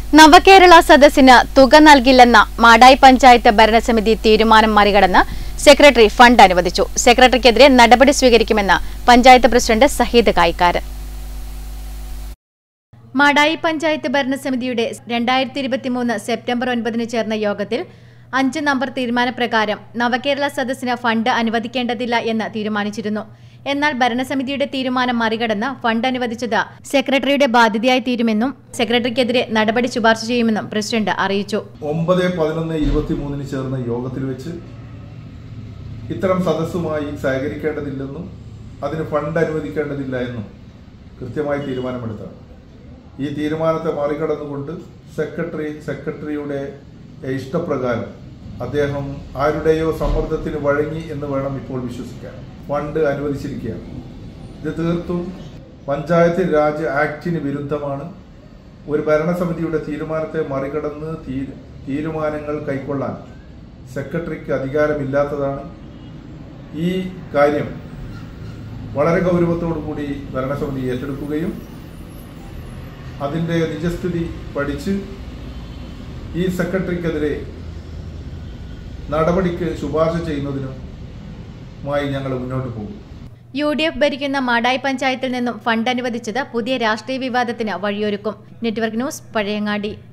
നവകേരള സദസ്സിന് തുക നൽകില്ലെന്ന മാടായി പഞ്ചായത്ത് ഭരണസമിതി തീരുമാനം മറികടന്ന് സെക്രട്ടറി ഫണ്ട് അനുവദിച്ചു. സെക്രട്ടറിക്കെതിരെ നടപടി സ്വീകരിക്കുമെന്ന് പഞ്ചായത്ത് പ്രസിഡന്റ് സഹീദ് കായിക്കാരൻ. മാടായി പഞ്ചായത്ത് ഭരണസമിതിയുടെ 2023 സെപ്റ്റംബർ 9 ചേർന്ന യോഗത്തിൽ 5 നമ്പർ തീരുമാനപ്രകാരം നവകേരള സദസ്സിന് ഫണ്ട് അനുവദിക്കേണ്ടതില്ല എന്ന് തീരുമാനിച്ചിരുന്നു. എന്നാൽ ഭരണസമിതിയുടെ തീരുമാനം മറികടന്ന് ഫണ്ട് അനുവദിച്ചത് സെക്രട്ടറിയുടെ ബാധ്യതയായി തീരുമെന്നും സെക്രട്ടറിക്കെതിരെ നടപടി ശുപാർശ ചെയ്യുമെന്നും പ്രസിഡന്റ് അറിയിച്ചു. 9/11/23 ചേർന്ന യോഗത്തിൽ വെച്ച് ഇത്തരം സദസ്സുമായി സഹകരിക്കേണ്ടതില്ലെന്നും അതിന് ഫണ്ട് അനുവദിക്കേണ്ടതില്ല എന്നും കൃത്യമായി തീരുമാനമെടുത്താണ്. ഈ തീരുമാനത്തെ മറികടന്നുകൊണ്ട് സെക്രട്ടറിയുടെ ഇഷ്ടപ്രകാരം അദ്ദേഹം ആരുടെയോ സമ്മർദ്ദത്തിന് വഴങ്ങി എന്ന് വേണം ഇപ്പോൾ വിശ്വസിക്കാൻ. ഫണ്ട് അനുവദിച്ചിരിക്കുകയാണ്. ഇത് തീർത്തും പഞ്ചായത്ത് രാജ് ആക്ടിന് വിരുദ്ധമാണ്. ഒരു ഭരണസമിതിയുടെ തീരുമാനത്തെ മറികടന്ന് തീരുമാനങ്ങൾ കൈക്കൊള്ളാൻ സെക്രട്ടറിക്ക് അധികാരമില്ലാത്തതാണ്. ഈ കാര്യം വളരെ ഗൗരവത്തോടു കൂടി ഭരണസമിതി ഏറ്റെടുക്കുകയും അതിൻ്റെ നിജസ്ഥിതി പഠിച്ച് ഈ സെക്രട്ടറിക്കെതിരെ നടപടിക്ക് ശുപാർശ ചെയ്യുന്നതിനുമായി ഞങ്ങൾ മുന്നോട്ട് പോകും. UDF ഭരിക്കുന്ന മാടായി പഞ്ചായത്തിൽ നിന്നും ഫണ്ട് അനുവദിച്ചത് പുതിയ രാഷ്ട്രീയ വിവാദത്തിന് വഴിയൊരുക്കും. Network news, Pazhayangadi.